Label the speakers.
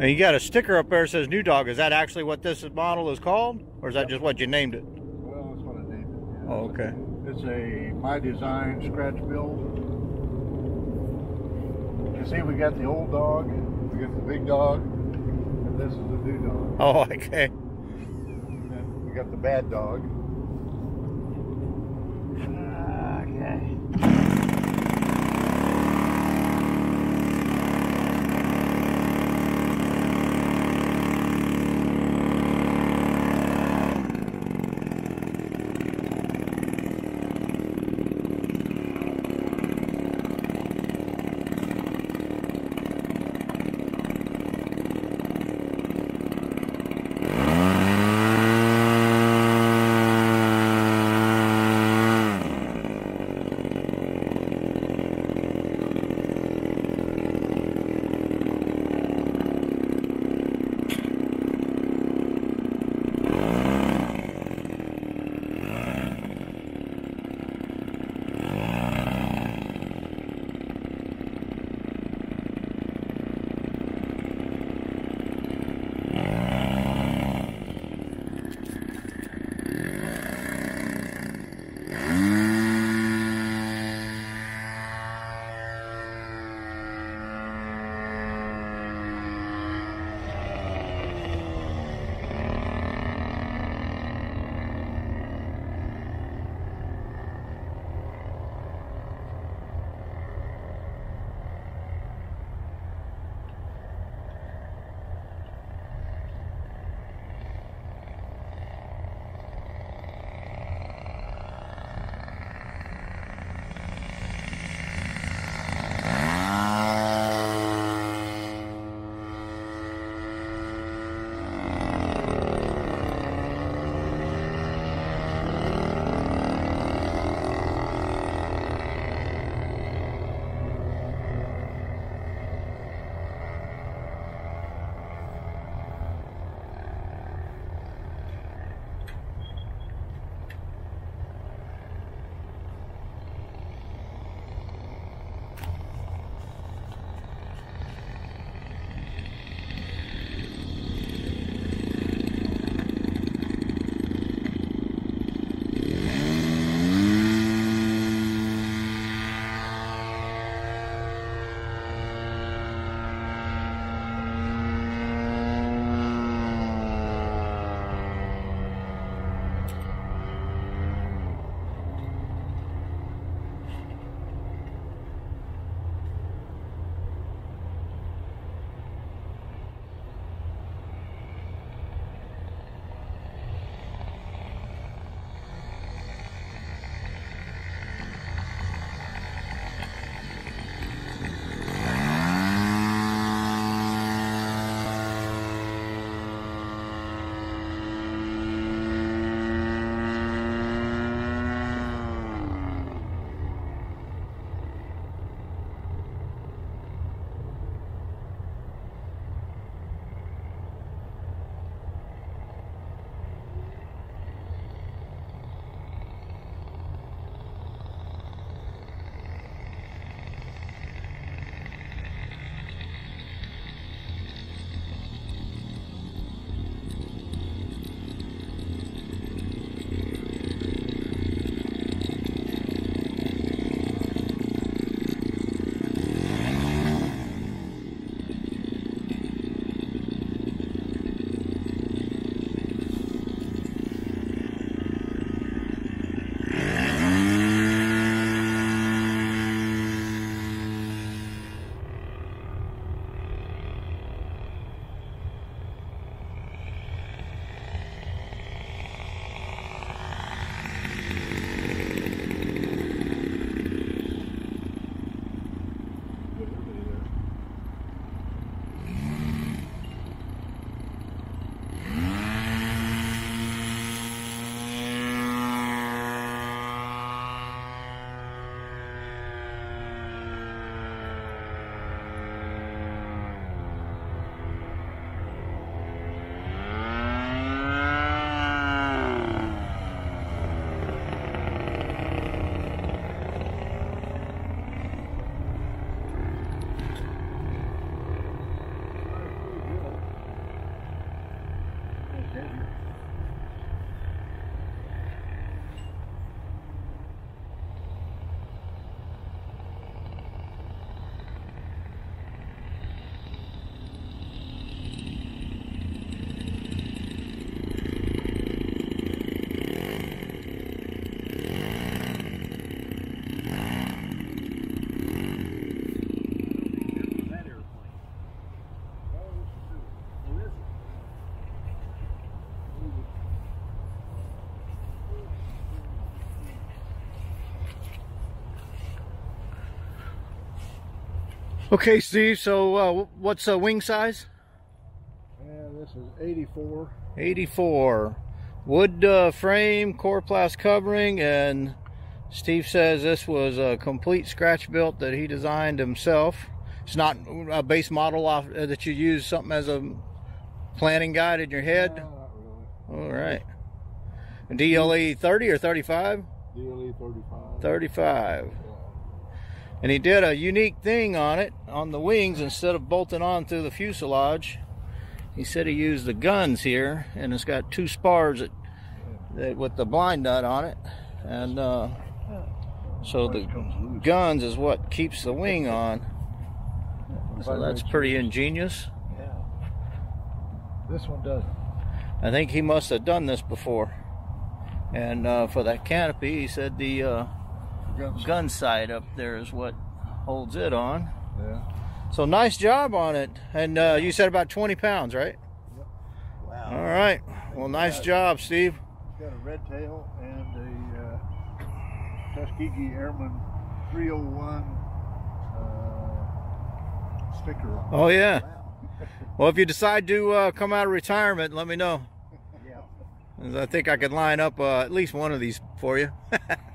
Speaker 1: Now you got a sticker up there that says New Dog. Is that actually what this model is called? Or is that just what you named it?
Speaker 2: Well, that's what I named it. Yeah.
Speaker 1: Oh, okay.
Speaker 2: It's a My Design scratch build. You see, we got the old dog, we got the big dog, and this is the new dog.
Speaker 1: Oh, okay.
Speaker 2: And then we got the bad dog.
Speaker 1: Okay. Okay, Steve, so what's wing size?
Speaker 2: Yeah, this is 84.
Speaker 1: 84. Wood frame, Coroplast covering, and Steve says this was a complete scratch built that he designed himself. It's not a base model off that you use something as a planning guide in your head?
Speaker 2: No, not really.
Speaker 1: All right. DLE 30 or 35?
Speaker 2: DLE 35.
Speaker 1: 35. And he did a unique thing on it, on the wings. Instead of bolting on through the fuselage, he said he used the guns here, and it's got two spars that with the blind nut on it, and so the guns is what keeps the wing on. So that's pretty ingenious.
Speaker 2: Yeah. This one doesn't.
Speaker 1: I think he must have done this before. And for that canopy, he said the gun sight up there is what holds it on.
Speaker 2: Yeah.
Speaker 1: So nice job on it. And you said about 20 pounds, right?
Speaker 2: Yep. Wow.
Speaker 1: All right. Well, nice job, Steve.
Speaker 2: It's got a red tail and a Tuskegee Airman 301 sticker on it.
Speaker 1: Oh, yeah.
Speaker 2: Wow.
Speaker 1: Well, if you decide to come out of retirement, let me know.
Speaker 2: Yeah.
Speaker 1: I think I could line up at least one of these for you.